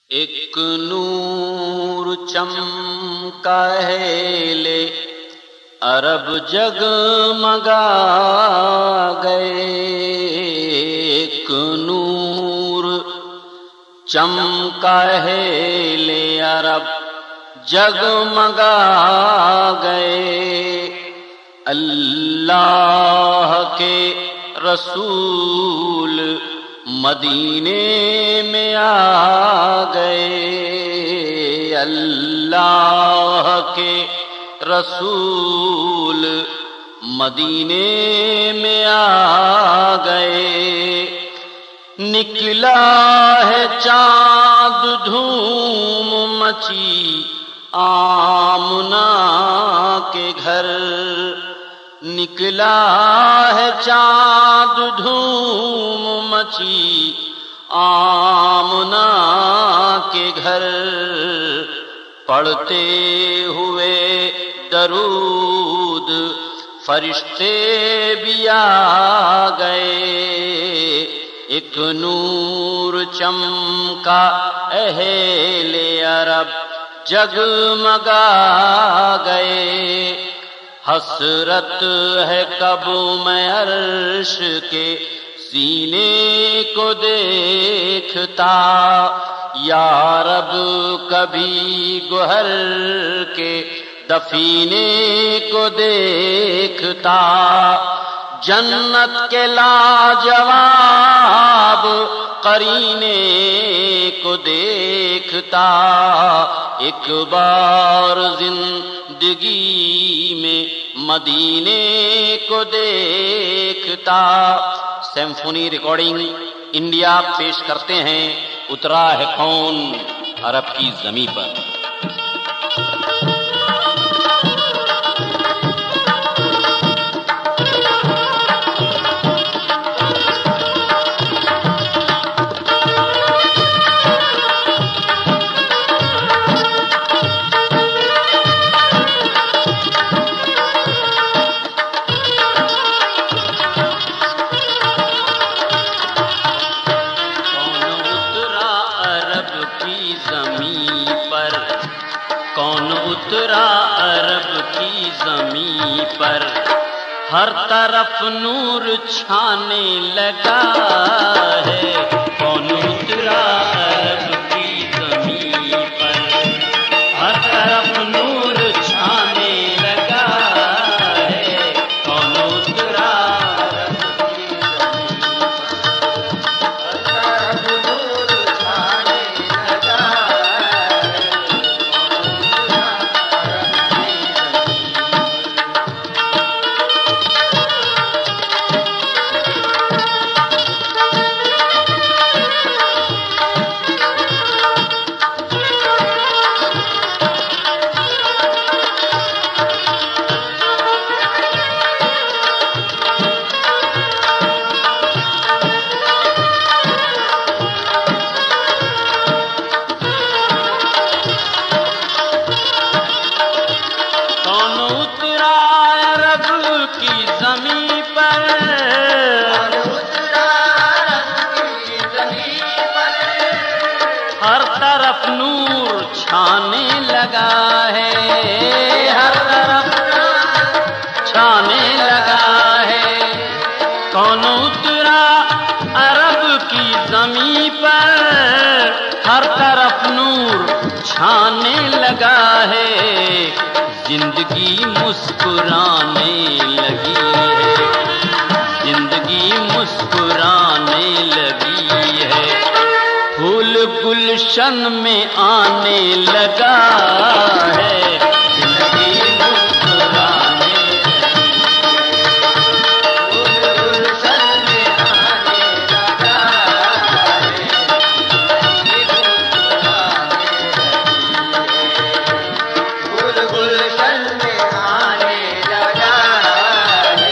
एक नूर चमका है ले अरब जगमगा गए। एक नूर चमका है ले अरब जगमगा गए। अल्लाह के रसूल मदीने में आ गए। अल्लाह के रसूल मदीने में आ गए। निकला है चाँद धूम मची आमना के घर। निकला है चाँद धूम मची आमना के घर। पढ़ते हुए दरूद फरिश्ते भी आ गए। एक नूर चमका अहले अरब जगमगा गए। हसरत है कब मैं अर्श के सीने को देखता। या रब कभी गोहर के दफीने को देखता। जन्नत के लाजवाब करीने को देखता। एक बार जिंदगी में मदीने को देखता। सिम्फनी रिकॉर्डिंग इंडिया पेश करते हैं उतरा है कौन अरब की जमीन पर। कौन उतरा अरब की ज़मीं पर। हर तरफ नूर छाने लगा है। कौन उतरा अरब की ज़मीं पर। हर तरफ नूर छाने लगा है। कौन उतरा अरब की ज़मीं पर। हर तरफ नूर छाने लगा हर तरफ नूर छाने लगा है। हर तरफ छाने लगा है। कौन उतरा अरब की ज़मीं पर। हर तरफ नूर छाने लगा है। जिंदगी मुस्कुराने लगी है। जिंदगी मुस्कुराने लगी है। फूल गुलशन में आने लगा है। जिंदगी मुस्कुराने लगी है। फूल गुलशन में आने लगा है। जिंदगी मुस्कुराने लगी है। फूल गुलशन में आने लगा है।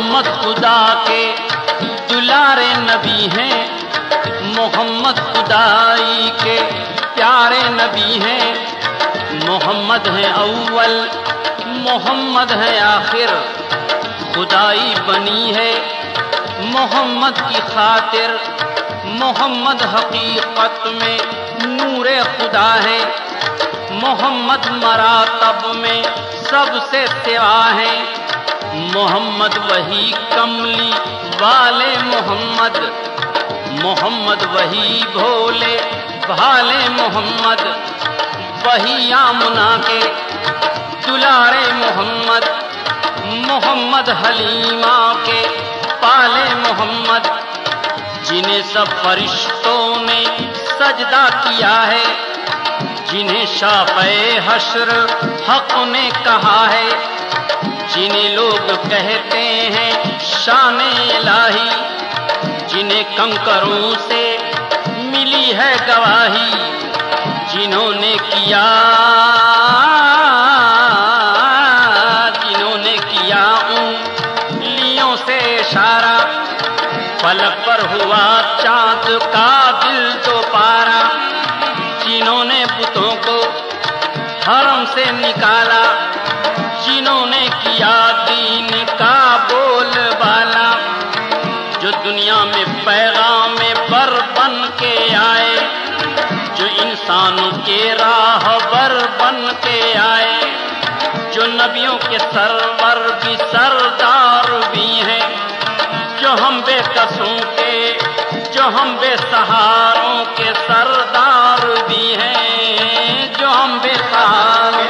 मोहम्मद खुदा के दुलारे नबी हैं, मोहम्मद खुदाई के प्यारे नबी हैं। मोहम्मद है अव्वल, मोहम्मद है आखिर, खुदाई बनी है मोहम्मद की खातिर। मोहम्मद हकीकत में नूरे खुदा है, मोहम्मद मरातब में सबसे सिवा है। मोहम्मद वही कमली वाले मोहम्मद, मोहम्मद वही भोले भाले मोहम्मद, वही आमना के दुलारे मोहम्मद, मोहम्मद हलीमा के पाले मोहम्मद, जिन्हें सब फरिश्तों ने सजदा किया है, जिन्हें शाफ़े हश्र हक ने कहा है, जिन्हें लोग कहते हैं शान इलाही, जिन्हें कंकरों से मिली है गवाही, जिन्होंने किया उंगलियों से इशारा, फलक पर हुआ चांद का दिल तो पारा, जिन्होंने बुतों को हरम से निकाला, जिन्होंने किया दीन का बोलबाला, जो दुनिया में पैगाम पर बन के आए, जो इंसानों के राहबर बन के आए, जो नबियों के सरवर भी सरदार भी हैं, जो हम बेकसों के, जो हम बेसहारों के सरदार भी हैं, जो हम बेसहारों,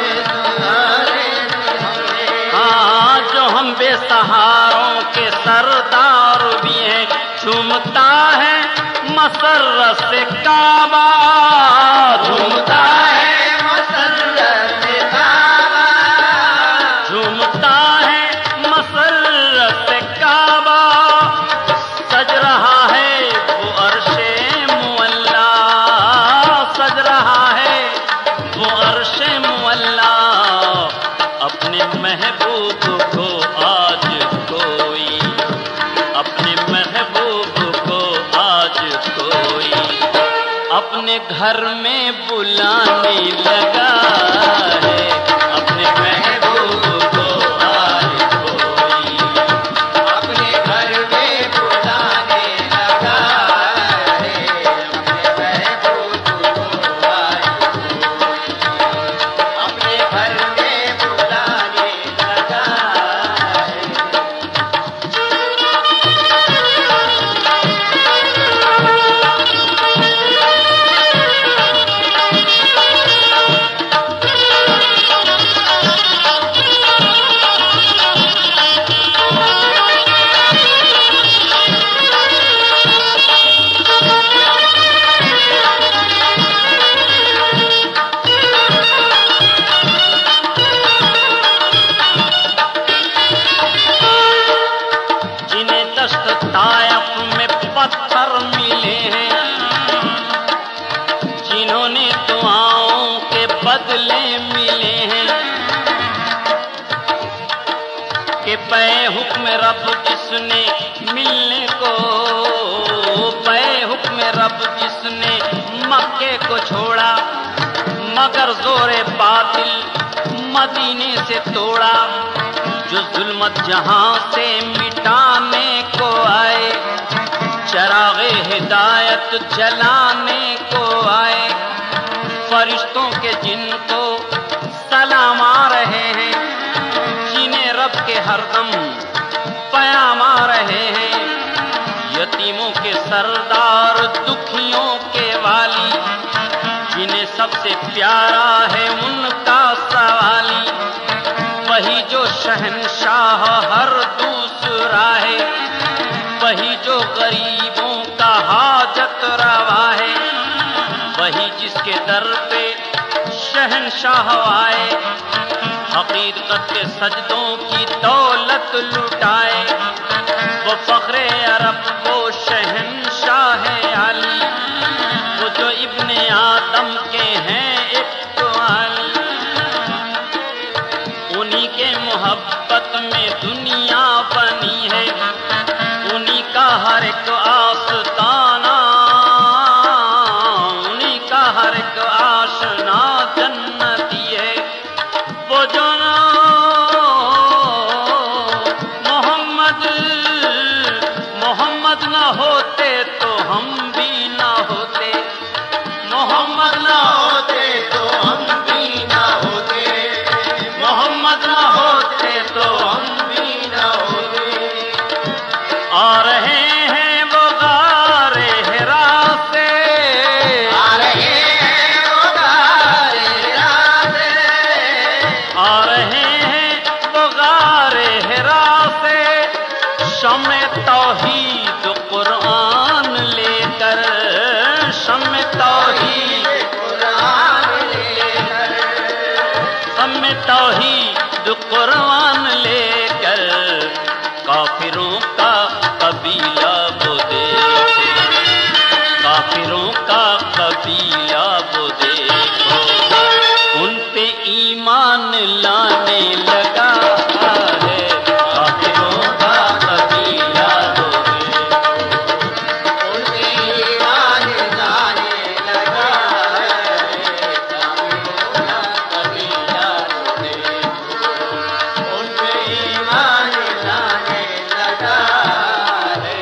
हाँ जो हम बेसहारों के सरदार भी हैं। झूमता है मसर्रत से काबा, झूमता है मसर्रत से काबा, झूमता है मसर्रत से काबा, सज रहा है वो अर्शे मुअल्ला, सज रहा है वो अर्शे मुअल्ला, अपने महबूब को आज कोई, अपने महबूब को आज कोई अपने घर में बुलाने लगा है, अपने महबूब को आज कोई अपने घर में बुलाने लगा है, अपने महबूब को आज कोई अपने घर में बुलाने लगा है। जिन्हें दश्त तायफ में पत्थर मिले हैं, जिन्होंने दुआओं के बदले मिले हैं, कि पे हुक्म रब जिसने मिलने को, पे हुक्म रब जिसने मक्के को छोड़ा, मगर जोरे बातिल मदीने से तोड़ा, जो जुल्मत जहां से मिटाने को आए, चरागे हिदायत जलाने को आए, फरिश्तों के जिनको सलाम आ रहे हैं, जिन्हें रब के हरदम पयाम आ रहे हैं, यतीमों के सरदार दुखियों के वाली, जिन्हें सबसे प्यारा है उनका सवाली, वही जो शहंशाह हर दूसरा है, वही जो गरीबों का हाजत रवा है, वही जिसके दर पे शहंशाह आए, हकीकत के सजदों की दौलत लुटाए, वो फख्रे अरब वो शहंशाह आली, वो जो इब्ने आदम के हैं एक तो आली, उन्हीं के मोहब्बत में दुनिया बनी है, कुर्बान लेकर काफिरों का कबीला वो देखो, काफिरों का कबीला वो देखो, उन पे ईमान लाने लगा है, काफिरों का कबीला वो देखो, उन पे ईमान लाने लगा है, काफिरों का कबीला वो देखो, उन पे ईमान लाने लगा है।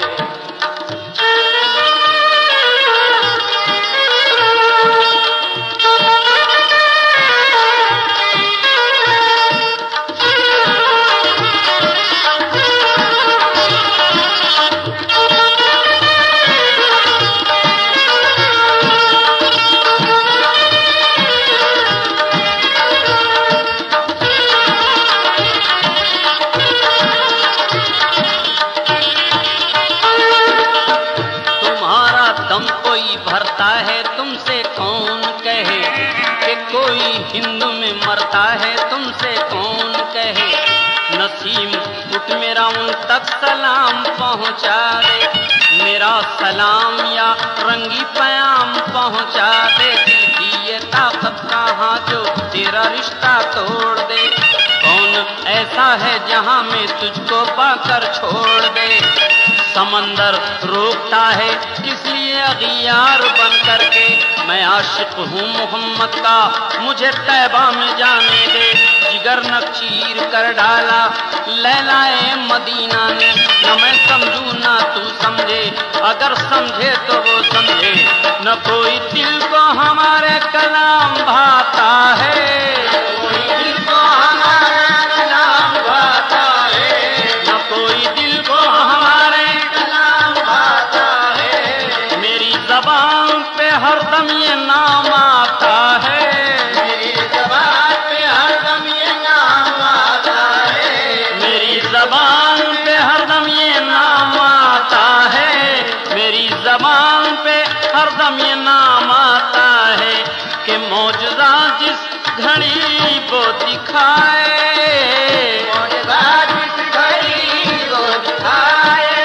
तुम्हारा दम कोई भरता है तुमसे कौन कहे, कि कोई हिंदू में मरता है तुमसे कौन कहे। नसीम उठ मेरा उन तक सलाम पहुंचा दे, मेरा सलाम या रंगी प्याम पहुंचा दे। दिल की ये ताकत कहाँ जो तेरा रिश्ता तोड़ दे, कौन ऐसा है जहां में तुझको पाकर छोड़ दे। समंदर रोकता है किस लिए अगियार बन करके, मैं आशिक हूँ मोहम्मद का मुझे तैबा में जाने दे। जिगर नखचीर कर डाला लैलाए मदीना ने, न मैं समझू ना तू समझे, अगर समझे तो वो समझे। न कोई दिल को हमारे कलाम भाता है, कोई दिल को हमारा कलाम भाता है, न कोई दिल को हमारे, कलाम भाता है। मेरी जबान पे हरदम ये नाम आता है, मेरी ज़बान पे हरदम ये नाम आता है, मेरी जबान पे हरदम ये नाम आता है, मेरी जबान पे हरदम ये नाम आता है। कि मौजज़ा जिस घड़ी वो दिखाए, मौजज़ा जिस घड़ी वो दिखाए,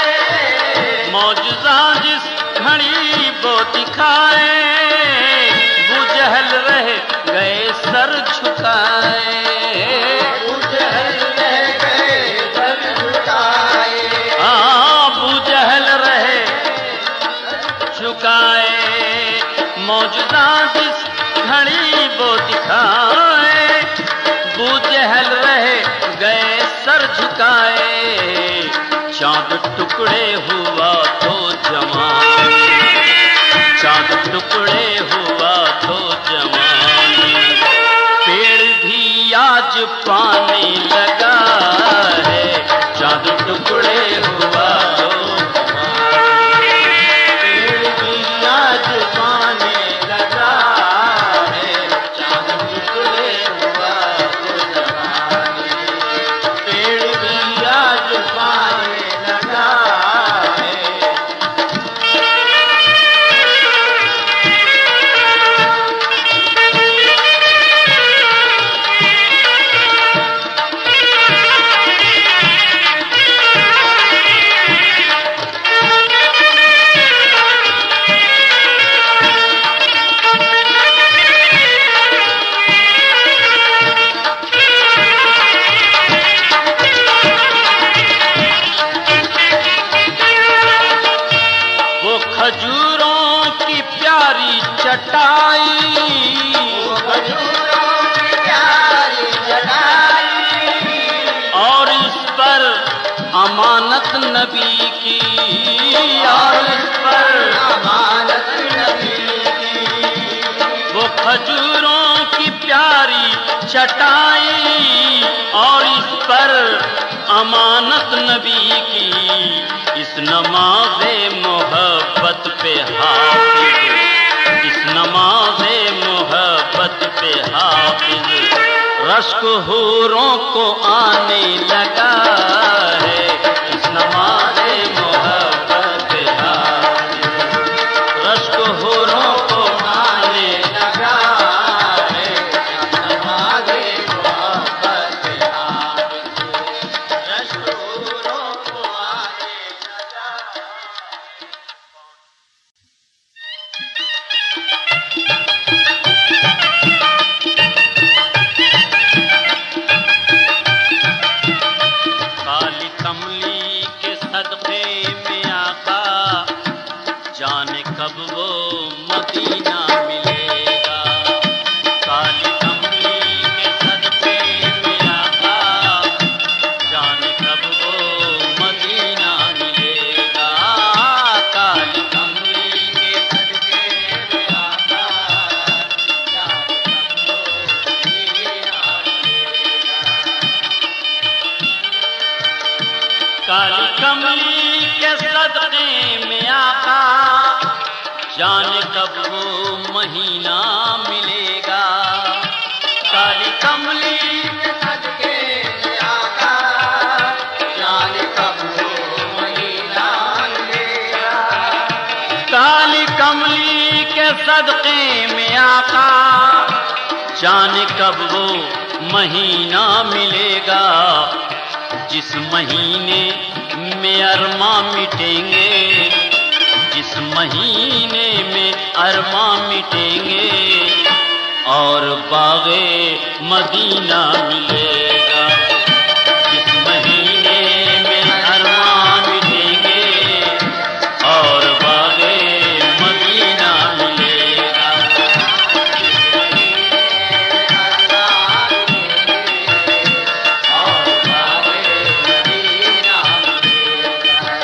मौजज़ा जिस घड़ी वो दिखाए, वो जहल रह गए सर झुकाए, उजहल रह गए सर झुकाए, अबू जहल रहे झुकाए। मौजूदा जिस घड़ी वो दिखाए, बू जहल रहे गए सर झुकाए। चांद टुकड़े हुआ तो जवान, चांद टुकड़े हुआ तो जवान, पेड़ भी आज पाने लगा है। चांद टुकड़े हुआ तो पेड़ भी आज पाने लगा है, चांद टुकड़े हुआ तो जवानी, पेड़ भी आज पाने लगा है। वो खजूरों की प्यारी चटाई, वो खजूरों की प्यारी चटाई, और इस पर अमानत नबी की, और इस पर अमानत नबी की, वो खजूरों की प्यारी चटाई, और इस पर अमानत नबी की। इस नमाज़े मोहब्बत पे हाफिज, इस नमाज़े मोहब्बत पे हाफिज, रश्क हूरों को आने लगा है। इस नमाज़े मोहब्बत पे हाफिज, रश्क हूरों को आने लगा है, नमाज़े मोहब्बत पे हाफिज, कमली के सदके में आका, जाने कब वो महीना मिलेगा। काली कमली के सदके में आका, जाने कब वो महीना मिलेगा। काली कमली के सदके में आका, जाने कब वो महीना मिलेगा। जिस महीने में अरमां मिटेंगे, जिस महीने में अरमां मिटेंगे, और बागे मदीना मिलेगा। जिस महीने में अरमां मिटेंगे, और बागे मदीना मिलेगा। और बागे मदीना मिलेगा।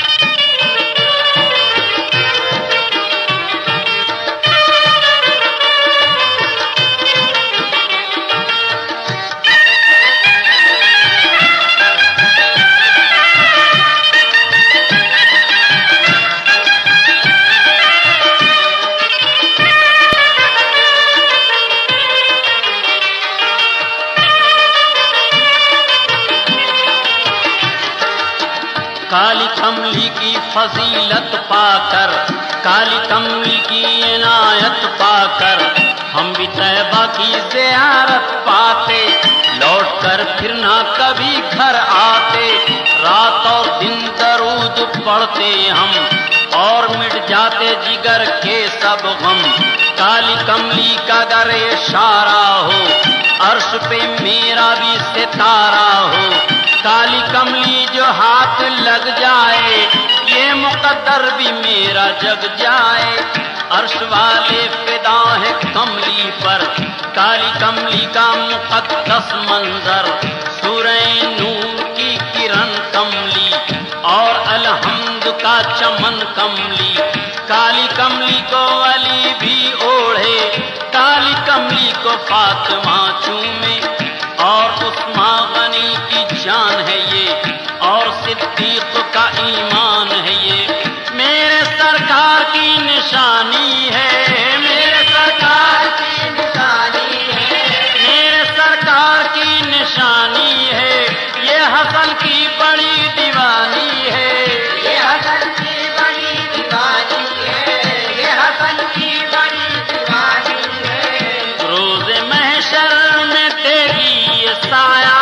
काली कमली की फजीलत पाकर, काली कमली की इनायत पाकर, हम भी तैबा की ज़ियारत पाते, लौट कर फिर ना कभी घर आते। रात और दिन दरूद पढ़ते हम, और मिट जाते जिगर के सब गम। काली कमली का अगर इशारा हो, अर्श पे मेरा भी सितारा हो। काली कमली जो हाथ लग जाए, ये मुकद्दर भी मेरा जग जाए। अर्श वाले फिदा है कमली पर, काली कमली का मुकद्दस मंजर। सूरह नूर की किरण कमली, और अलहम्द का चमन कमली। काली कमली को अली भी ओढ़े, काली कमली को फातिमा चूमे, और उस्मान गनी की जान है ये, और सिद्दीक का ईमान है ये। मेरे सरकार की निशानी है, मेरे सरकार की निशानी है, मेरे सरकार की निशानी है। ये हसन की बड़ी दीवानी है, ये हसन की बड़ी दीवानी है, ये हसन की बड़ी दीवानी है। रोज़े महशर में देगी ये साया,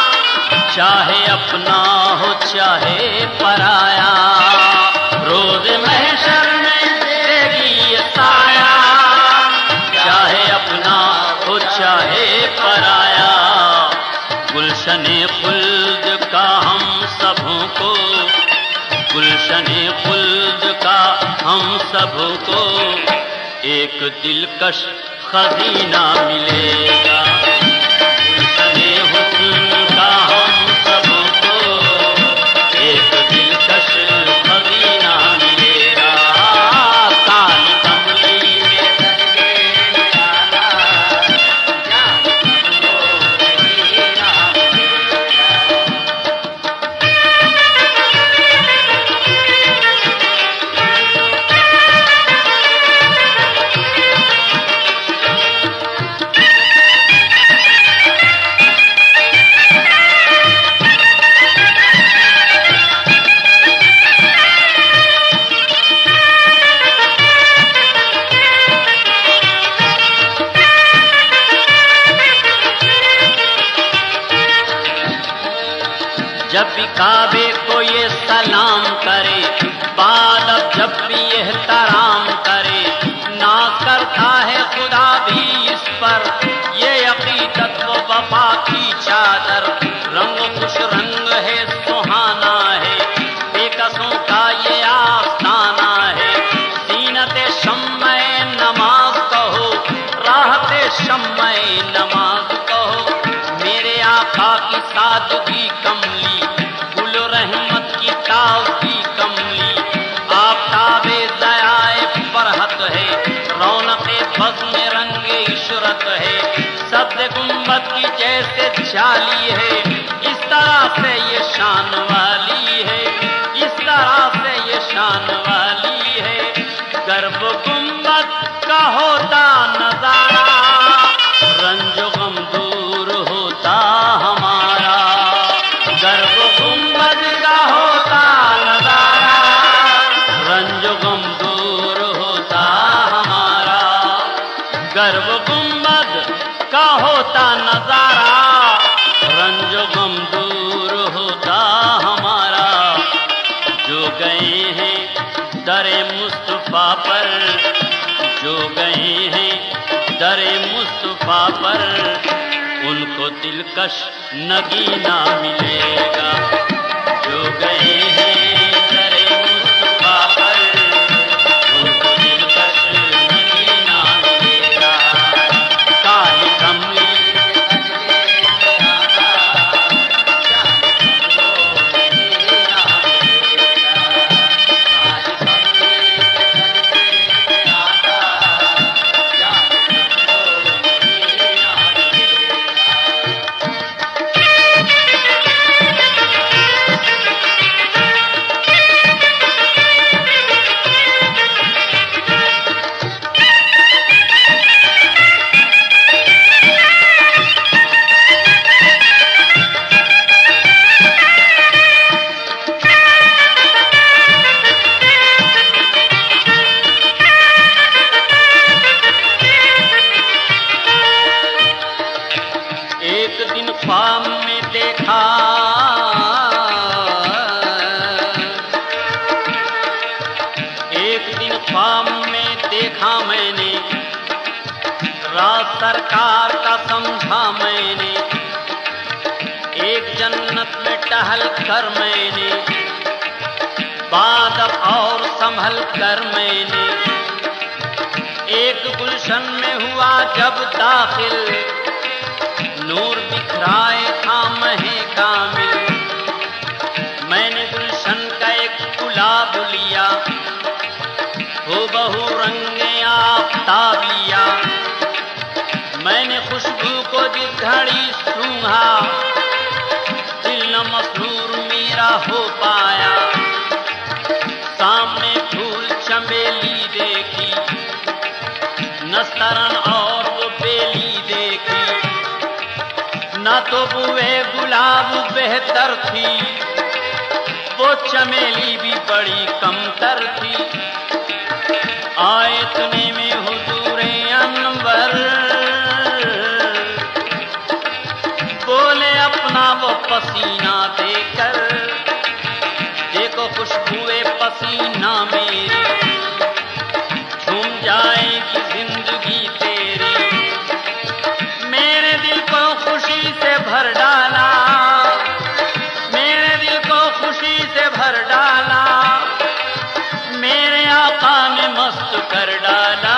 चाहे अपना हो चाहे पराया। रोज़े महशर में देगी ये साया, चाहे अपना हो चाहे पराया। गुलशने खुल्द का हम सबों को, गुलशने खुल्द का हम सबों को, एक दिलकश खजीना मिलेगा। गुलशने हुस्न का हम सबको, एक दिलकश खजीना मिलेगा। काली कमली के सदके में आका, जाने कब वो महीना मिलेगा। जब भी काबे को ये सलाम करे, बाद अब जब भी एहतराम करे, ना करता है खुदा भी इस पर ये अकीदत व वफा की चादर। रंग खुश रंग है, सुहाना है, बेकसों का ये आस्ताना है। सीनते शम्मे नमाज कहो, राहते शम्मे नमाज कहो। मेरे आका की सादगी कमली, गुल रहमत की ताज़गी कमली। आफ़ताबे दयाए फरहत है, रौनक़े बज़्म रंगे इशरत है। सब्ज़ गुंबद की जैसे जाली है, इस तरह से ये शान वाली है। गर्व गुंबद का होता नजारा, रंजो गम दूर होता हमारा। जो गए हैं दरे मुस्तफा पर, जो गए हैं दरे मुस्तफा पर, उनको दिलकश नगीना मिलेगा। जो गए हैं दरे मुस्तफा पर, उनको दिलकश नगीना मिलेगा। काली कमली ख्वाब में देखा, एक दिन ख्वाब में देखा मैंने, राज सरकार का समझा मैंने। एक जन्नत में टहल कर मैंने, बादल और संभल कर मैंने, एक गुलशन में हुआ जब दाखिल, नूर बिखराए था महे कामिल। मैंने गुलशन का एक गुलाब लिया, हो बहु रंगे आफताब लिया। मैंने खुशबू को जिस घड़ी सूंघा, दिल न मसरूर मेरा हो पाया। सामने फूल चमेली देखी, नस्तरन और वो बेली देखी। ना तो बुए गुलाब बेहतर थी, वो चमेली भी बड़ी कमतर थी। आए तूने में हुजूरे अनवर, बोले अपना वो पसीना देकर, देखो खुशबुए पसीना मेरी, झूम जाएगी जिंदगी तेरी। मेरे दिल को खुशी से भर डाला, मेरे दिल को खुशी से भर डाला, मेरे आका ने मस्त कर डाला।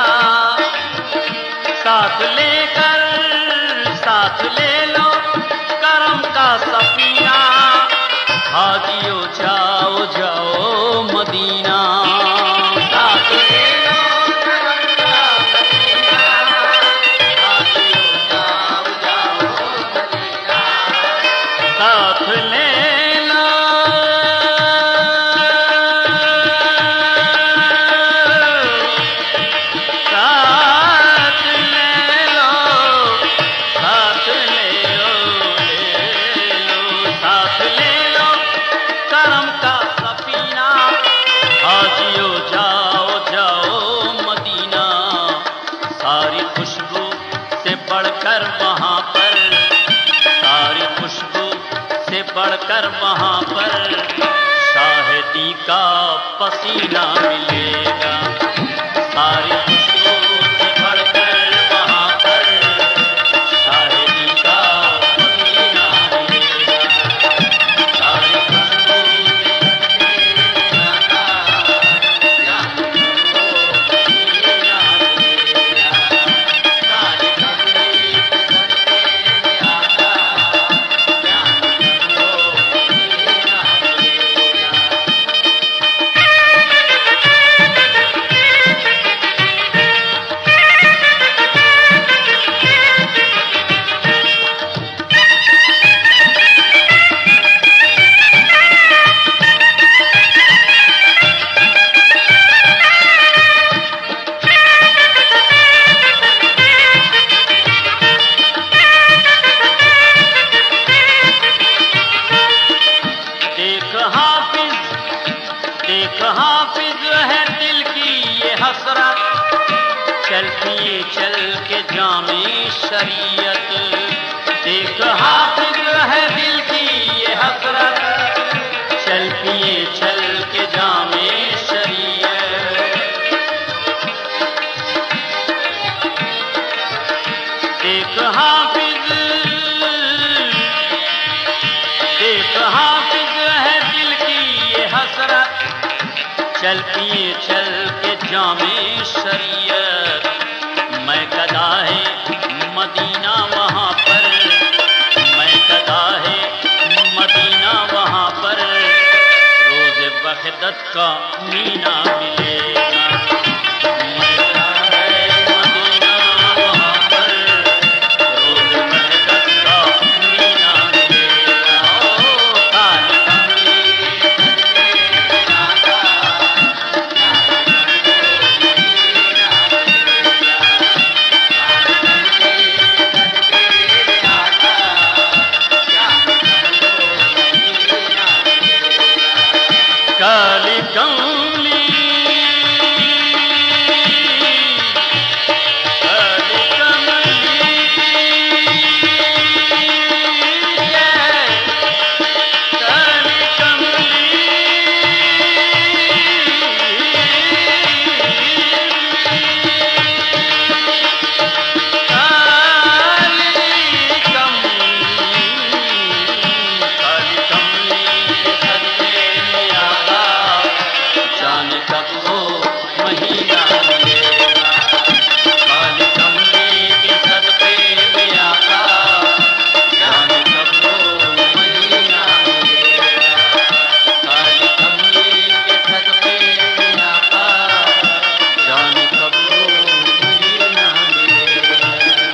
साथ लेकर साथ ले लो करम का सफीना, हाजियो जाओ जाओ मदीना। साथ ले लो करम का सफीना, हाजियो जाओ जाओ मदीना। साथ ले लो साथ ले लो साथ ले लो साथ ले लो करम का सफीना, हाजियो जाओ जाओ मदीना। सारी खुशबू से बढ़कर वहाँ पर, सारी खुशबू से बढ़कर वहाँ पर, शाहिदी का पसीना मिलेगा। सारी खुशबू से बढ़कर वहाँ पर, शाहिदी का पसीना मिलेगा। सारी खुशबू चल पिए चल के जामे शरीयत, देख हाफिज है दिल की ये हसरत, चल पिए चल के जामे शरीयत। देख हाफिज है दिल की ये हसरत, चल पिए चल के जामे शरीयत। मैं कदा है मदीना वहाँ पर, मैं कदा है मदीना वहाँ पर, रोज़ वहदत का मीना मिलेगा। मैं कदा है मदीना वहाँ पर, रोज़ वहदत का मीना मिलेगा। ओ काली काली कमली काली कमली काली कमली काली कमली के सदके में आका, जाने कब वो महीना मिलेगा। काली कमली के सदके में आका, जाने कब वो महीना मिलेगा। काली कमली के सदके में आका, जाने कब वो महीना मिलेगा।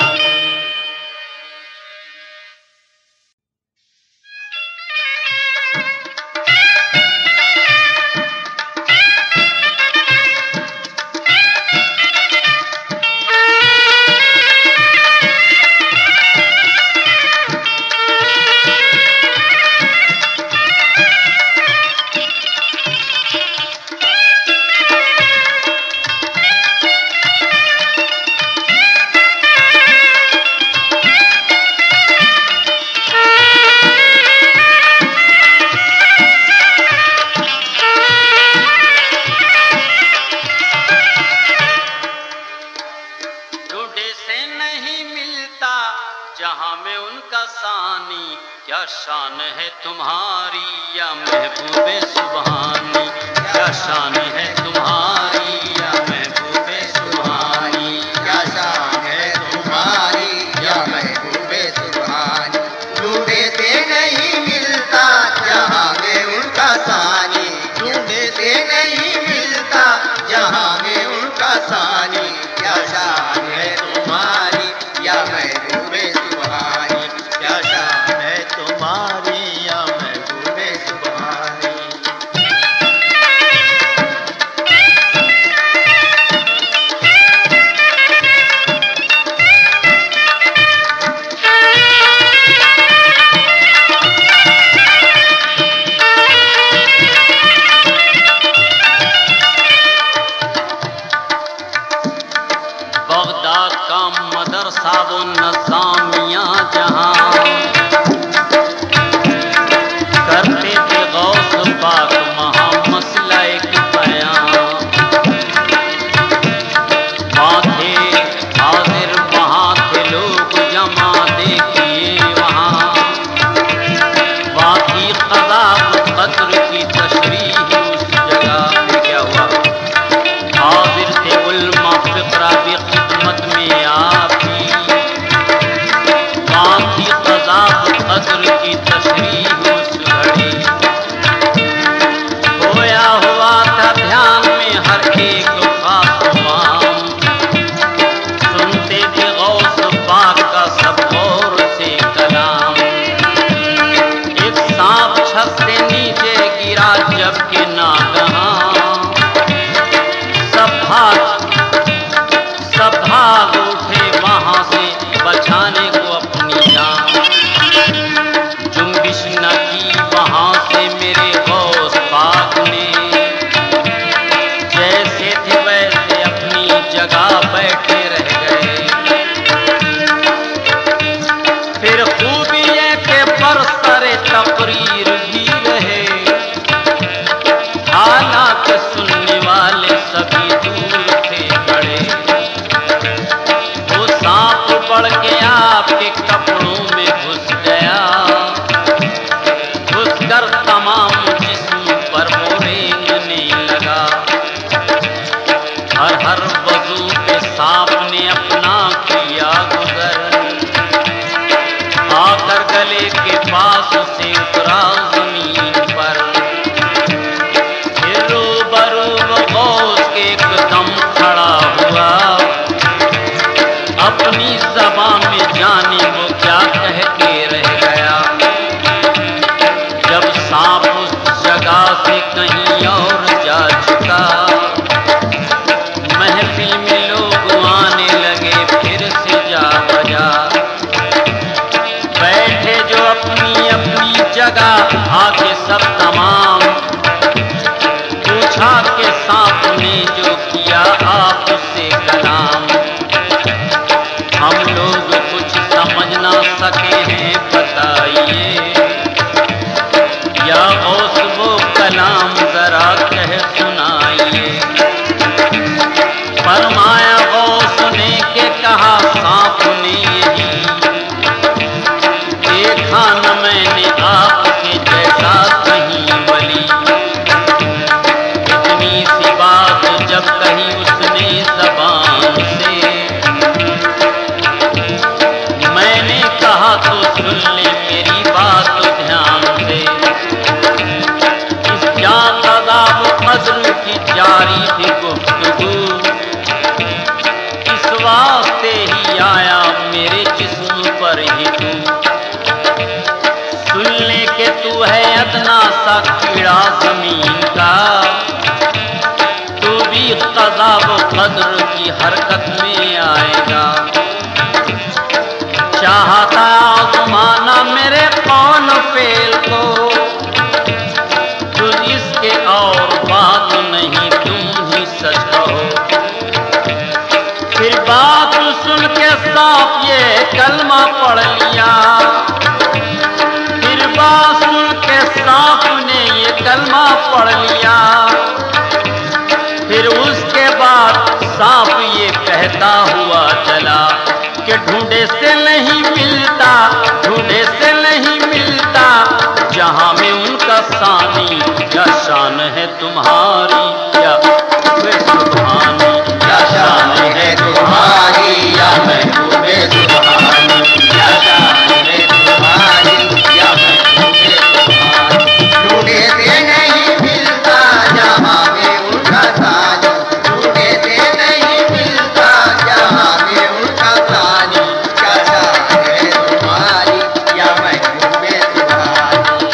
ढूंढे से नहीं मिलता जहां में उनका सानी, क्या शान है तुम्हारी या महबूबे सुबहानी, क्या शान है तुम्हारी या महबूबे सुबहानी। क्या शान है तुम्हारी या महबूबे सुभानी, ढूंढे से नहीं मिलता जहाँ में उनका सानी, ढूंढे से नहीं मिलता जहाँ में उनका सानी। क्या शान है तुम्हारी या महबूबे सुभानी, क्या शान है तुम्हारी या महबूबे सुभानी। बगदाद का मदरसा वो नज़ामिया जहां, करते थे गौस पाक महा मसला एक बयां। वहाँ थे हाजिर वहाँ थे लोग जमा, देखिए वहाँ वहाँ की क़ज़ा क़द्र की तशरीह उस जगह पे क्या हुआ। हाजिर थे उल्मा फ़िक़रा भी खिदमत में आपकी, वहाँ की क़ज़ा अपनी ज़बान में जाने वो क्या कह के रह गया। जब सांप उस जगह से कहीं और जा चुका, महफिल में लोग आने लगे फिर से जा बजा। बैठे जो अपनी अपनी जगह आके सब तमाम, पूछा के सांप ने जो किया आपसे कलाम। हम लोग कुछ समझ ना सके हैं बताइए, या गौस वो कलाम जरा कह सुनाइए। फरमाया गौस ने के कहा सांप ने यही, देखा न मैंने आपके जैसा कहीं वली। इतनी सी बात जब कही उसने ज़बान से, मैंने कहा तो सुन ले मेरी बात तो ध्यान से। इस जाक़दाब क़द्र की जारी थी गुफ्तगू, इस वास्ते ही आया मेरे जिस्म पर ही तू। सुन ले के तू है अदना सा कीड़ा ज़मीन का, तू भी क़ज़ा व क़द्र की हरकत में आएगा। चाहता आज़माना मेरे कौन फेल को, तुझ इसके और बात नहीं तुम ही सच कहो। फिर बात सुन के सांप ये कलमा पढ़ लिया, फिर बात सुन के सांप ने ये कलमा पढ़ लिया। फिर उसके बाद सांप ये कहता हुआ चला कि ढूंढे से नहीं मिलता, ढूंढे से नहीं मिलता, जहां में उनका सानी। क्या शान है तुम्हारी या वे सुभानी, क्या शान है तुम्हारी या महबूबे सुभानी, क्या शान है तुम्हारी या महबूबे सुभानी। ढूंढे से नहीं मिलता जहां में उनका सानी, ढूंढे से नहीं मिलता जहां में उनका सानी। क्या शान है तुम्हारी या महबूबे सुभानी।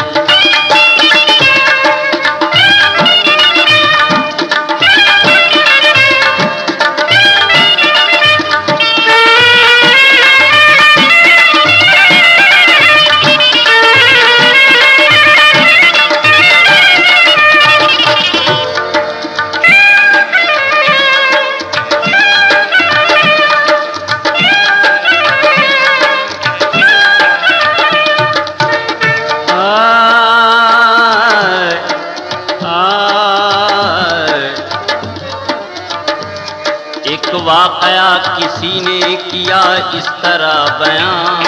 एक वाकया किसी ने किया इस तरह बयां।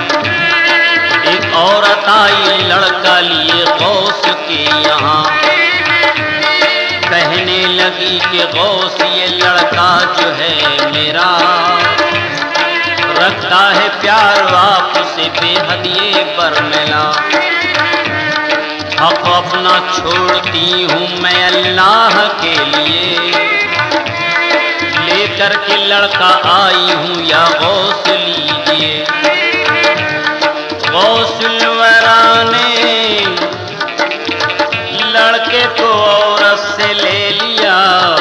एक औरत आई लड़का लिए गौस के यहाँ, कहने लगी कि गौस ये लड़का जो है मेरा, रखता है प्यार आपसे बेहद ये बरमिला। हक अपना छोड़ती हूँ मैं अल्लाह के लिए, लेकर के लड़का आई हूँ या गौस लीजिए। गौसुल वरा ने लड़के को औरत से ले लिया,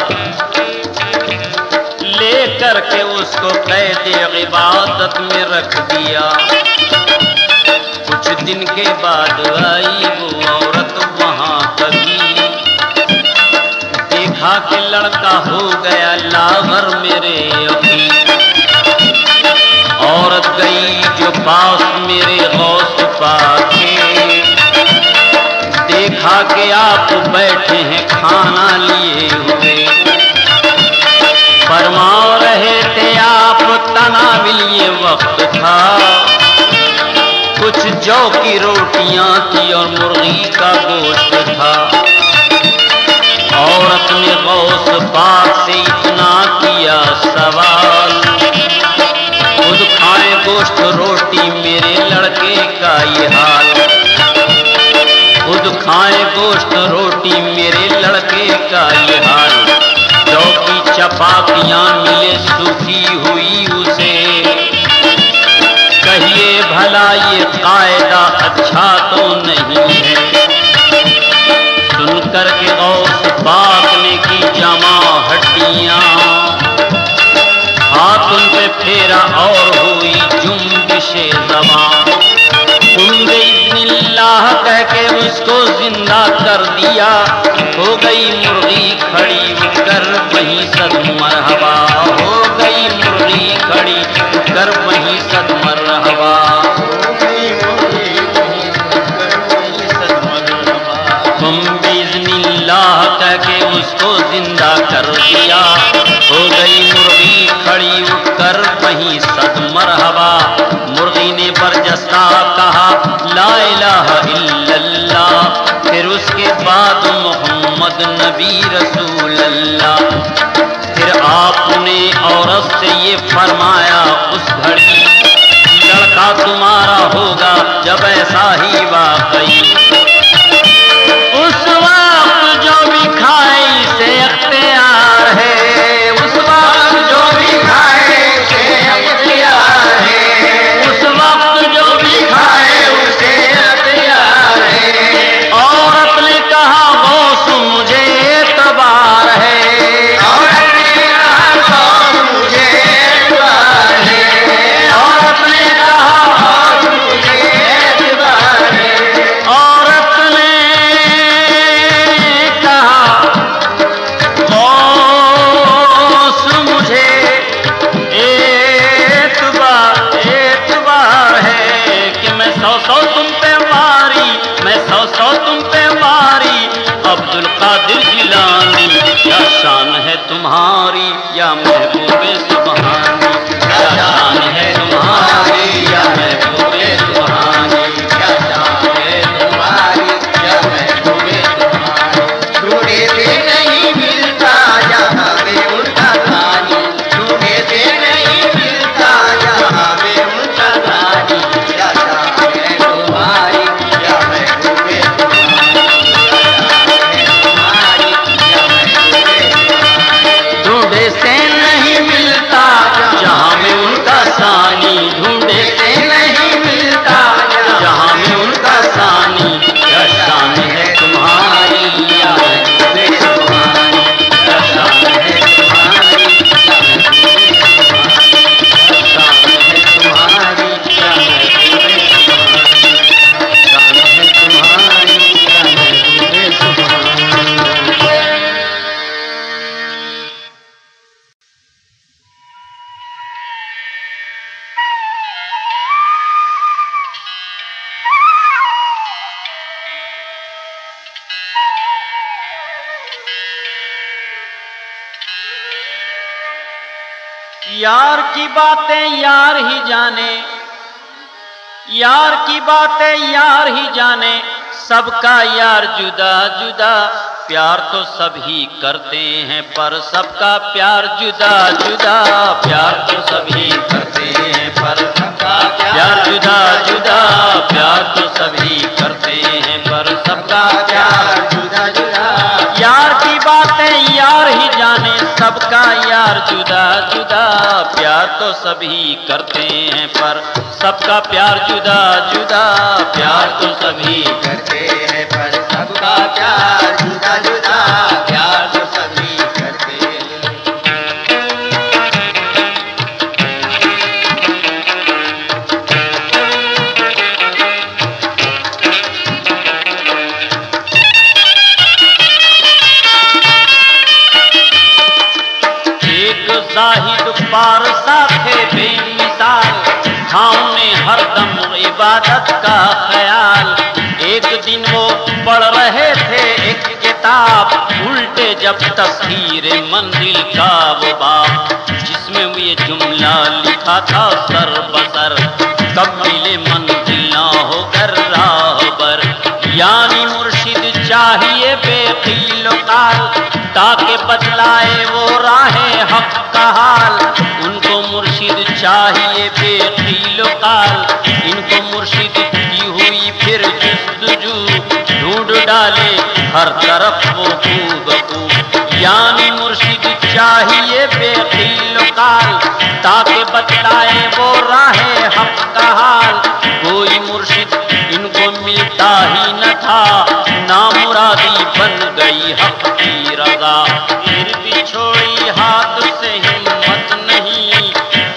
लेकर के उसको कैद इबादत में रख दिया। कुछ दिन के बाद आई वो औरत वहाँ कभी, देखा कि लड़का हो गया लावर मेरे अभी। औरत गई जो पास मेरे गौस पाके, देखा कि आप बैठे हैं खाना लिए हुए, फरमा रहे थे आप तनाविल ये वक्त था। कुछ जौ की रोटियां थी और मुर्गी का गोश्त था। औरत ने गौस पाक से इतना किया सवाल, खुद खाए गोश्त रोटी मेरे लड़के का ये हाल। खुद खाए गोश्त रोटी मेरे लड़के का ये हाल। जौ की चपातियां मिले सूखी हुई उसे, उन पे फेरा और हुई जुम्बिशे ज़बान। बिस्मिल्लाह कह के उसको जिंदा कर दिया, हो गई मुर्गी खड़ी उठकर वहीं सद मरहबा, हो गई मुर्गी खड़ी उठकर वहीं सद मरहबा। बिस्मिल्लाह कह के उसको जिंदा कर दिया, हो गई मुर्गी खड़ी उठकर वहीं सद मरहबा। मुर्गी ने बरजस्ता कहा ला इलाहा इल्लल्लाह, फिर उसके बाद मोहम्मद नबी रसूल अल्लाह। फिर आपने औरत से ये फरमाया उस घड़ी, लड़का तुम्हारा होगा जब ऐसा ही वाकई। उस वक्त जो भी खाए से अख्तियार है, उस वक्त जो भी खाए से अख्तियार है, उस वक्त जो भी खाए उसे अख्तियार है। औरत ने कहा गौस मुझे एतबार है, औरत ने कहा गौस मुझे एतबार है, औरत ने कहा गौस मुझे एतबार है। औरत ने अब्दुल कादिर जिलानी क्या शान है तुम्हारी या महबूबे सुबहानी, क्या शान है तुम्हारी या महबूबे सुबहानी, क्या शान है तुम्हारी या महबूबे सुबहानी। ढूंढे से नहीं मिलता जहाँ में उनका खानी, ढूंढे से नहीं मिलता जहाँ में उनका खानी, क्या शान है तुम्हारी या महबूबे ढूंढे से नहीं मिलता जहाँ में उनका सानी, ढूंढे से नहीं मिलता जहाँ में उनका सानी। क्या शान है तुम्हारी या महबूबे सुबहानी, क्या शान है तुम्हारी या महबूबे सुबहानी, क्या शान है तुम्हारी या महबूबे सुबहानी। यार की बातें यार ही जाने, यार की बातें यार ही जाने, सबका यार जुदा जुदा। प्यार तो सभी करते हैं पर सबका प्यार जुदा जुदा, प्यार तो सभी करते हैं पर सबका प्यार जुदा जुदा, प्यार तो सभी करते हैं पर सबका प्यार जुदा जुदा। यार की बातें यार ही जाने, सबका यार जुदा जुदा। प्यार तो सभी करते हैं पर सबका प्यार जुदा जुदा, प्यार तो सभी करते हैं पर सबका प्यार जुदा जुदा, प्यार तो सभी करते हैं। एक जाहिद पारसा थे बेमिसाल, ठाउने हरदम इबादत का ख्याल। एक दिन वो पढ़ रहे थे एक किताब, उल्टे जब तस्वीर मंजिल का वो बाब, जिसमें वो ये जुमला लिखा था सर बसर, कब मिले मंजिल ना होकर राहबर। यानी मुर्शिद चाहिए बेखीलो काल, ताकि बतलाए वो राहे हक का हाल। उनको मुर्शिद चाहिए बेखीलो काल, इनको मुर्शिद की हुई फिर जुस्तजू, ढूंढ डाले हर तरफ वो खूब खूब। यानी मुर्शिद चाहिए बेखीलो काल, ताकि बतलाए वो राहे हक का हाल। कोई मुर्शिद इनको मिलता ही न था, नामुरादी बन गई हक की रजा। फिर भी छोड़ी हाथ से हिम्मत नहीं,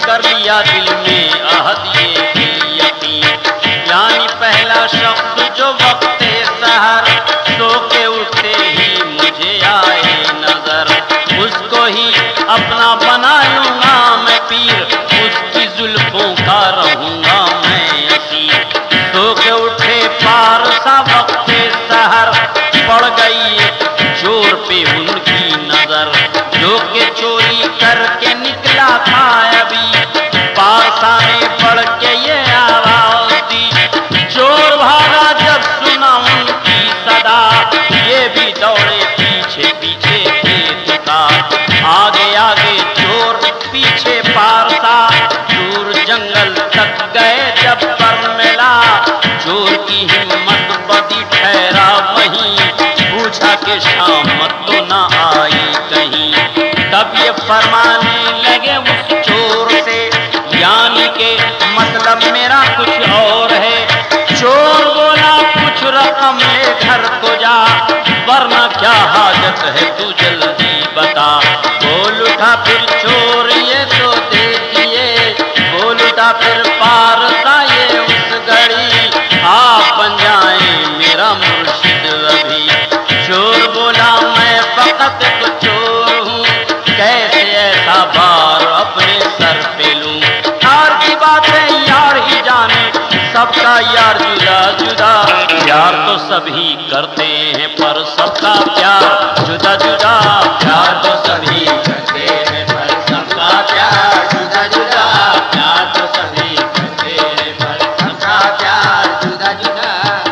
किया दिल में अहद ये दिल यकीन। यानी पहला शख्स जो वक्त सहर सो के उठते ही मुझे आए नजर, उसको ही अपना बना लूंगा मैं पीर, उसकी जुल्फों का रहूंगा मैं असीर। सो के उठे पारसा वक्त सहर, पड़ गई जोर पे उनकी नजर, जो के चोरी करके निकला था अभी, पारसा ने पढ़ के ये आवाज दी। चोर भागा जब सुना उनकी सदा, ये भी दौड़े पीछे पीछे खेत का। आगे आगे चोर पीछे पारसा, दूर जंगल तक गए जब पर मिला, चोर की हिम्मत बदी ठहरा वहीं, पूछा कि शामत तो न आई कहीं। तब ये फरमाने लगे उस चोर से, यानी के मतलब मेरा कुछ और है। चोर बोला कुछ रकम ले घर को जा, वरना क्या हाजत है तू जल्दी बता। बोल उठा फिर चोर ये तो देखिए, बोल उठा फिर पारसा ये उस घड़ी, आप बन जाए मेरा मुर्शिद अभी। चोर बोला मैं फकत तो चोर हूँ, कैसे ऐसा बार अपने सर पे लूं। यार की बात है यार ही जाने, सबका यार जुदा जुदा। प्यार तो सभी करते हैं पर सबका प्यार जुदा जुदा। प्यार तो सभी करते हैं पर सबका प्यार जुदा जुदा। प्यार तो सभी करते हैं पर सबका प्यार जुदा जुदा।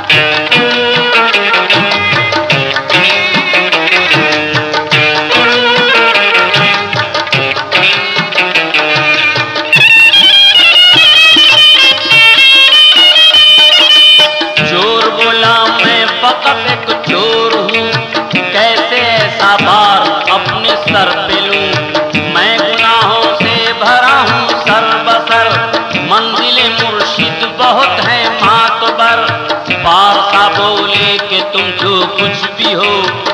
अपने सर पे लूं मैं, गुनाहों से भरा हूँ सर बसर, मंजिले मुर्शिद बहुत है मातबर। पारसा बोले कि तुम जो कुछ भी हो,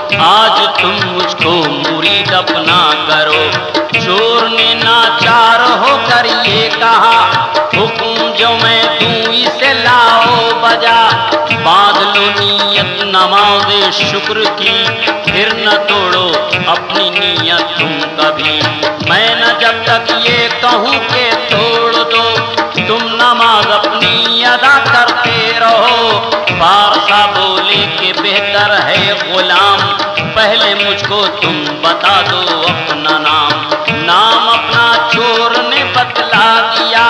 आज तुम मुझको मुरीद अपना करो। चोर ने नाचार होकर ये कहा, हुक्म जो मैं दूं इसे लाओ बजा। बांध लो नीयत नमाज़े शुक्र की, फिर न तोड़ो अपनी नीयत तुम कभी। मैं न जब तक ये कहूँ के तोड़ दो, तुम नमाज अपनी अदा करते रहो। पारसा बोले कि बेहतर है गुलाम, पहले मुझको तुम बता दो अपना नाम। नाम अपना चोर ने बतला दिया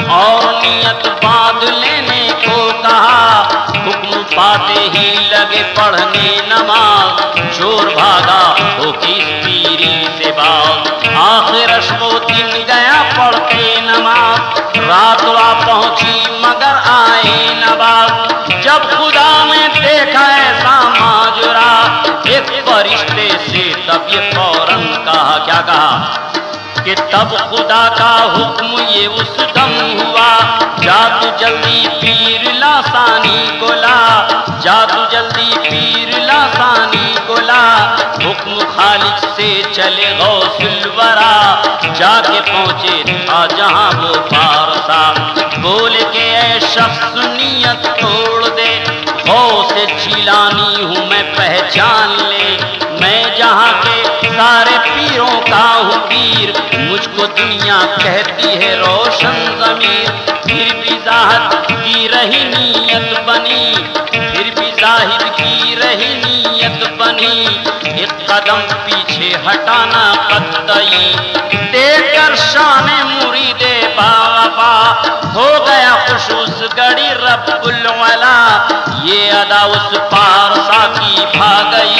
और नियत बांध लेने को कहा। हुक्म पाते ही लगे पढ़ने नमाज, चोर भागा हो किस पीरी से बाग। आखिर वो दिन गया पढ़ते नमाज, रात वा पहुंची मगर आए नवाज। जब खुदा ने देखा ऐसा माजरा, एक फरिश्ते से तब ये फौरन कहा, क्या कहा कि तब खुदा का हुक्म ये उस दम हुआ, जा तू जल्दी पीर लासानी को ला, जा तू जल्दी पीर लासानी को ला। हुक्म खालिक से चले गौसुल वरा, जाके पहुंचे था जहां वो पारसा। बोले के ऐ शख्स नियत तोड़ दे, गौसे जिलानी हूँ मैं पहचान ले। मैं जहाँ के सारे पीरों का हूँ पीर, मुझको दुनिया कहती है रोशन ज़मीर। फिर भी जाहिद की रही नीयत बनी, फिर भी जाहिद की रही नीयत बनी। एक कदम पीछे हटाना कतई, देखकर शान मुरीदे बाबा हो गया खुश उस घड़ी रब्बुल वला। ये अदा उस पारसा की भा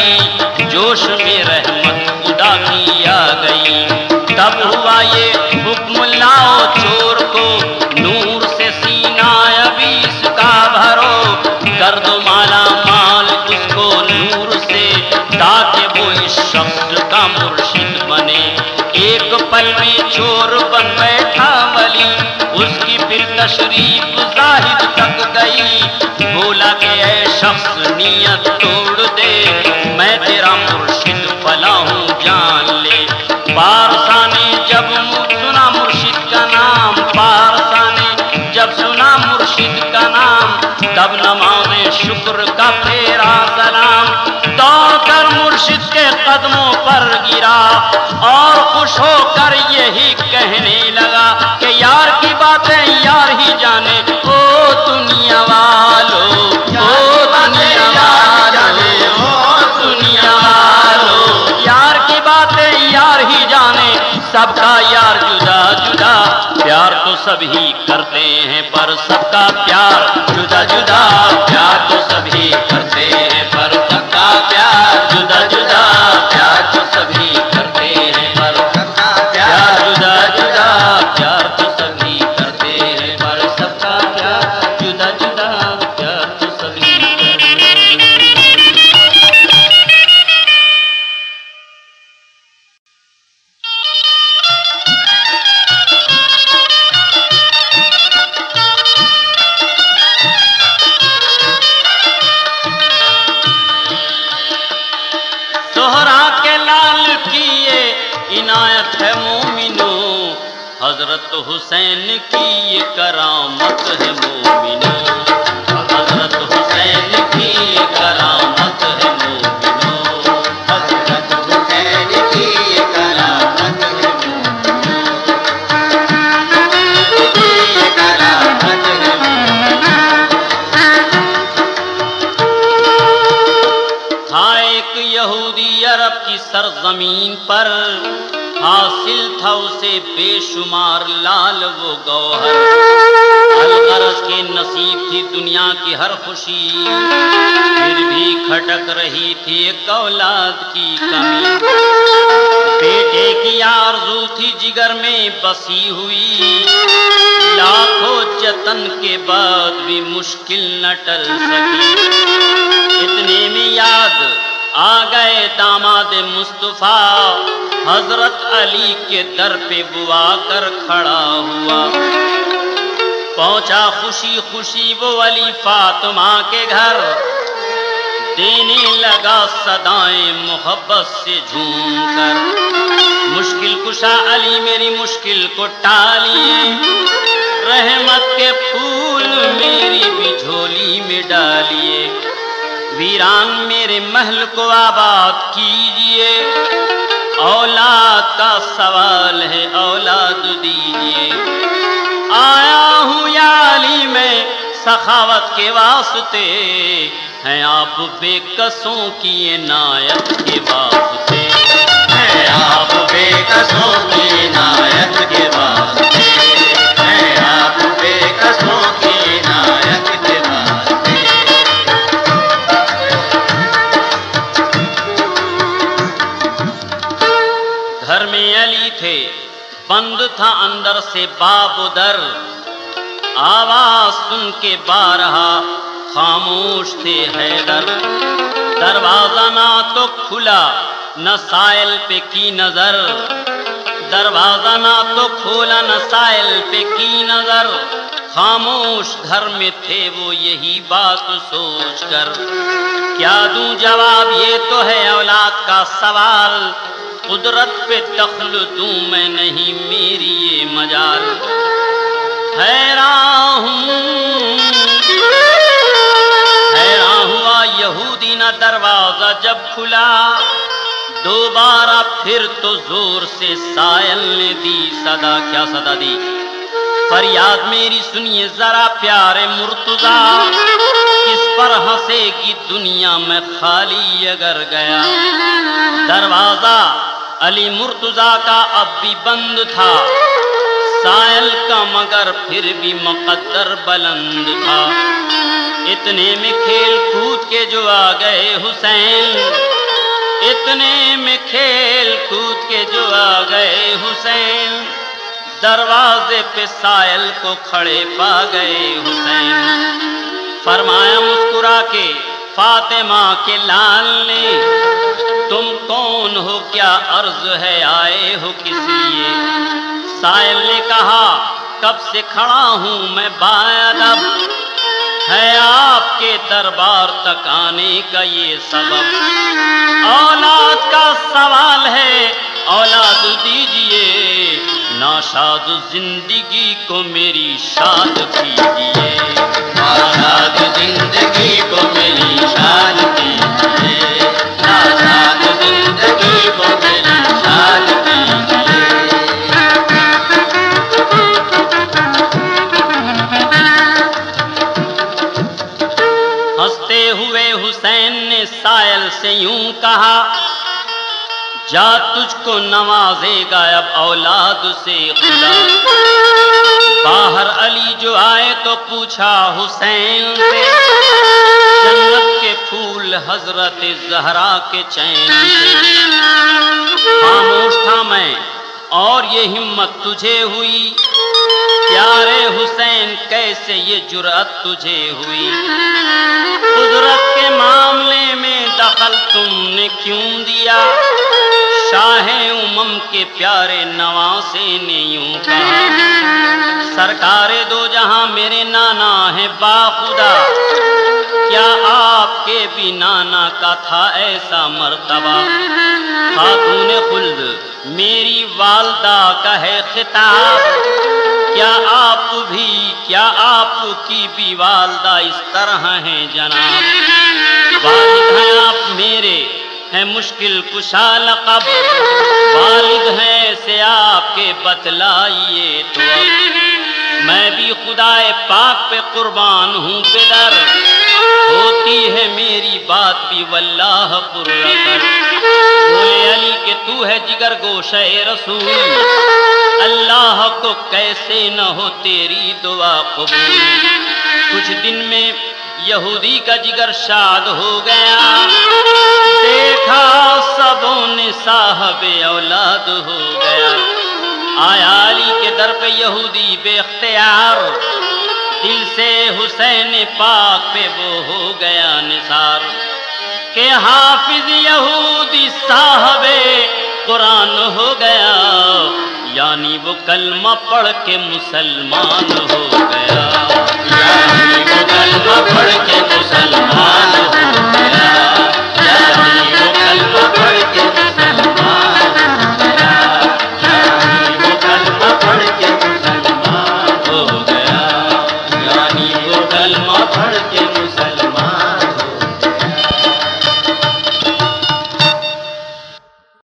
गई, जोश में रहमत खुदा की आ गई। तब हुआ ये हुक्म लाओ चोर को, नूर से सीना अभी इसका भरो। कर दो माला माल उसको नूर से, ताकि वो इस शख्स का मुर्शिद बने। एक पल में चोर बन बैठा वली, उसकी फिर तशरीफ जाहिद तक गई। बोला कि ऐ शख्स नियत तोड़ दे, मैं तेरा मुर्शिद फला हूँ जान ले। पारसा ने जब सुना मुर्शिद का नाम, शुक्र का फेरा सलाम, दौड़कर मुर्शिद के कदमों पर गिरा और खुश होकर यही कहने लगा कि यार की बातें यार ही जाने। ओ दुनिया वालों, ओ दुनिया वालों, ओ दुनिया वालों, यार की बातें यार ही जाने, सबका यार जुदा जुदा, प्यार तो सभी करते हैं पर सबका प्यार जुदा जुदा, प्यार तो सभी करते हैं पर सबका प्यार जुदा जुदा, प्यार तो सभी करते हैं पर सबका प्यार जुदा जुदा, प्यार तो सभी करते हैं पर सबका प्यार जुदा जुदा, प्यार तो सभी करते हैं। इनायत है मोमिनो, हजरत हुसैन की ये करामत है मोमिनो, हजरत हुसैन की ये करामत है मोमिनो, हजरत हुसैन की ये करामत है मोमिनो, ये करामत है मोमिनो। था एक यहूदी अरब की सरजमीन पर, हासिल था उसे बेशुमार लाल वो गौहर, अलगरज के नसीब थी दुनिया की हर खुशी, फिर भी खटक रही थी एक औलाद की कमी, बेटे की आरज़ू थी जिगर में बसी हुई, लाखों जतन के बाद भी मुश्किल न टल सकी, इतने में याद आ गए दामाद मुस्तफा, हजरत अली के दर पे वो आकर खड़ा हुआ, पहुंचा खुशी खुशी वो अली फातिमा के घर, देने लगा सदाएं मोहब्बत से झूमकर, मुश्किल कुशा अली मेरी मुश्किल को टालिए, रहमत के फूल मेरी भी झोली में डालिए, वीरान मेरे महल को आबाद कीजिए, औलाद का सवाल है औलाद दीजिए, आया हूँ या अली में सखावत के वास्ते, हैं आप बेकसों की इनायत के वास्ते, हैं आप बेकसों की इनायत के वास्ते, हैं आप बेकसों की इनायत के वास्ते। घर में अली थे, बंद था अंदर से बाब उदर, आवाज सुन के बारहा खामोश थे हैदर, दरवाजा ना तो खुला न साइल पे की नजर, दरवाजा ना तो खोला न साइल पे की नजर, खामोश घर में थे वो यही बात सोच कर, क्या दूं जवाब ये तो है औलाद का सवाल, कुदरत पे दख्ल दूं मैं नहीं मेरी ये मजाल, हैरान हुआ यहूदी ना दरवाजा जब खुला, दोबारा फिर तो जोर से सायल ने दी सदा, क्या सदा दी, फरियाद मेरी सुनिए जरा प्यारे मुर्तजा, किस पर हंसेगी दुनिया में खाली अगर गया, दरवाजा अली मुर्तजा का अब भी बंद था, सायल का मगर फिर भी मुकद्दर बुलंद था, इतने में खेल कूद के जो आ गए हुसैन, इतने में खेल कूद के जो आ गए हुसैन, दरवाजे पे सायल को खड़े पा गए हुसैन, फरमाया मुस्कुरा के फातिमा के लाल ने, तुम कौन हो क्या अर्ज है आए हो किस लिए, सायल ने कहा कब से खड़ा हूँ मैं बाअदब, है आपके दरबार तक आने का ये सबब, औलाद का सवाल है औलाद दीजिए, नाशाद जिंदगी को मेरी शाद कीजिए, नाशाद जिंदगी को मेरी शायर से यूं कहा, जा तुझको नवाजेगा अब औलाद से खुदा। बाहर अली जो आए तो पूछा हुसैन से, जन्नत के फूल हजरत ज़हरा के चैन से। खामोश था मैं और ये हिम्मत तुझे हुई, प्यारे हुसैन कैसे ये जुर्अत तुझे हुई। कुदरत के मामले में दखल तुमने क्यों दिया, शाहे उमम के प्यारे नवासे ने यूं कहा। सरकारे दो जहां मेरे नाना है बाखुदा, क्या आपके भी नाना का था ऐसा मर्तबा। खातूने खुल्द मेरी वालदा का है खिताब, क्या आपकी भी वालदा इस तरह है जनाब। वालिद हैं आप मेरे है मुश्किल कुशा लक़ब, वालिद हैं से आपके बतलाइए तो अब। मैं भी खुदाए पाक पे कुर्बान हूँ बेदर, होती है मेरी बात भी वल्लाह पुरअसर। बोले अली के तू है जिगर गोशे रसूल, अल्लाह को कैसे न हो तेरी दुआ कबूल। कुछ दिन में यहूदी का जिगर शाद हो गया, देखा सबों ने साहबे औलाद हो गया। आया अली के दर पे यहूदी बेख्तियार, दिल से हुसैन पाक पे वो हो गया निसार। के हाफिज यहूदी साहबे कुरान हो गया, यानी वो कलमा पढ़ के मुसलमान हो गया, यानी वो कलमा पढ़ के मुसलमान